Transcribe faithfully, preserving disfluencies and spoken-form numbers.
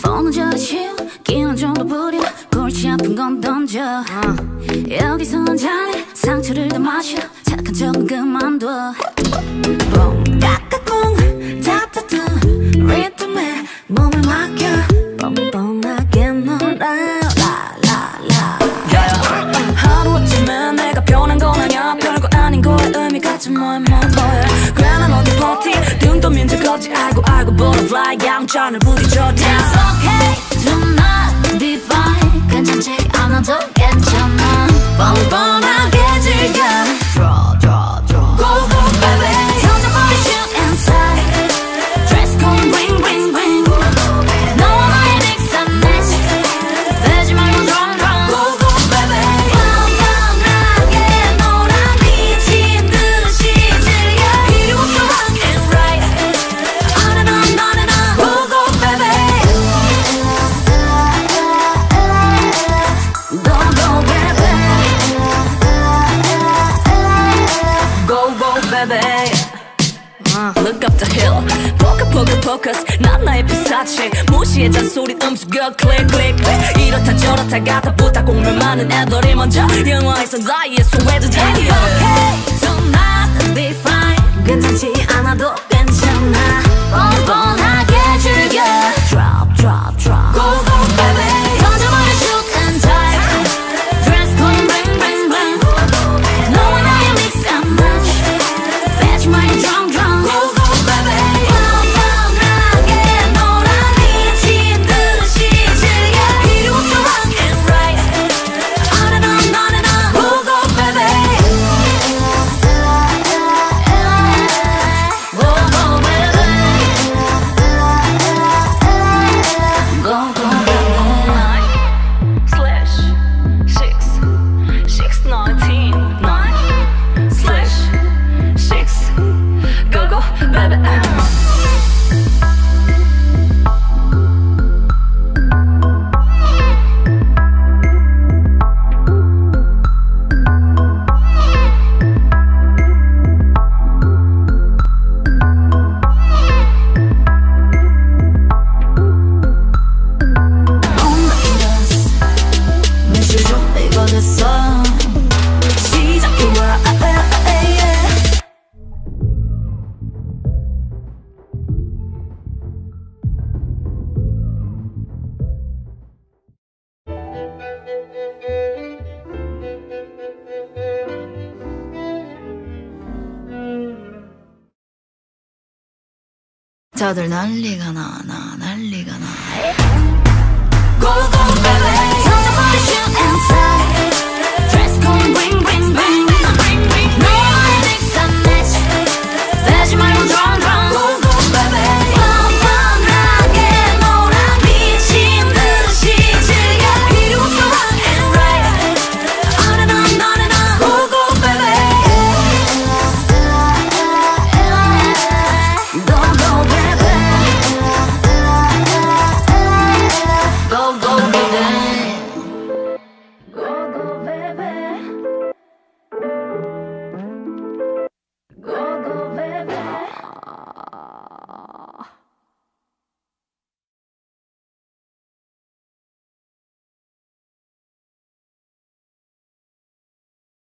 보는 저치 기운 좀더 부려 골치 아픈 건 던져 uh. 여기선 잘해 상처를 더 마셔 착한 척은 그만둬 뽕 까까꿍 타타타 리듬에 몸을 맡겨 뻔뻔하게 놀아 라라라 하루아침에 내가 변한 건 아냐 별거 아닌 거에 의미 같은 뭐에 뭐 뭐에 괜한 어디 버티 등 떠민 적 없지 알고 알고 butterfly 양천을 부딪혀 It's okay tonight be fine 괜찮지 않아도 괜찮아 뻔뻔하게 즐겨 Draw draw draw Go go baby 던져버린 shoot and tie Dress code ring ring ring 너와 나의 mix and match 빼지 말고 drum drum Go go baby 뻔뻔하게 놀아 미친 듯이 즐겨 필요 없어 rock and right On and on on and on Go go baby Go go baby Go go baby uh, Look up the hill Focus focus focus 난 나의 피사체 무시해 잔소리 음수겨 click click 이렇다 저렇다 가다 부탁 공면 많은 애들이 먼저 영화에선 나의 소외도 자리야 It's okay tonight be fine 괜찮지 않아도 괜찮아 뻔뻔하게 즐겨 Drop drop drop Go go baby 던져버려 shoot and tie Dress code ring ring ring 너와 나의 mix and match 빼지 말고 drum drum Go go baby 뻔뻔하게 놀아 미친 듯이 즐겨 필요 없어 rock and right On and on on and on Go go baby Go go baby Go go baby Slash six six nineteen nine slash six Go go baby 온다 이랬어 며칠 전 이거 됐어 시작해와 다들 난리가 나, 나 난리가 나.